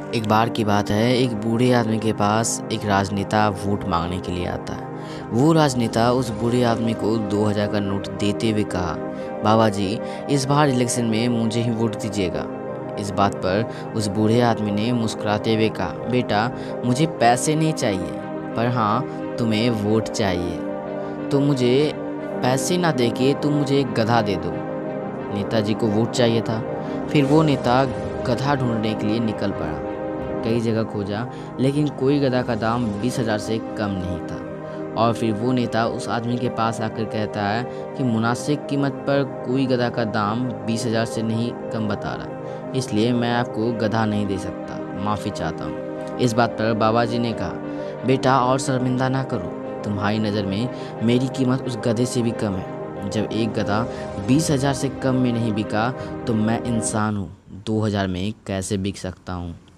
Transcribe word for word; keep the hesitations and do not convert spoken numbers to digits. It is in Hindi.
एक बार की बात है, एक बूढ़े आदमी के पास एक राजनेता वोट मांगने के लिए आता है। वो राजनेता उस बूढ़े आदमी को दो हज़ार का नोट देते हुए कहा, बाबा जी, इस बार इलेक्शन में मुझे ही वोट दीजिएगा। इस बात पर उस बूढ़े आदमी ने मुस्कुराते हुए कहा, बेटा, मुझे पैसे नहीं चाहिए, पर हाँ, तुम्हें वोट चाहिए। तो मुझे पैसे ना दे के तुम मुझे एक गधा दे दो। नेताजी को वोट चाहिए था। फिर वो नेता गधा ढूंढने के लिए निकल पड़ा। कई जगह खोजा, लेकिन कोई गधा का दाम बीस हजार से कम नहीं था। और फिर वो नेता उस आदमी के पास आकर कहता है कि मुनासिब कीमत पर कोई गधा का दाम बीस हजार से नहीं कम बता रहा, इसलिए मैं आपको गधा नहीं दे सकता, माफ़ी चाहता हूँ। इस बात पर बाबा जी ने कहा, बेटा, और शर्मिंदा ना करो, तुम्हारी नज़र में मेरी कीमत उस गधे से भी कम है। जब एक गधा बीस हजार से कम में नहीं बिका, तो मैं इंसान हूँ, दो हज़ार में कैसे बिक सकता हूँ।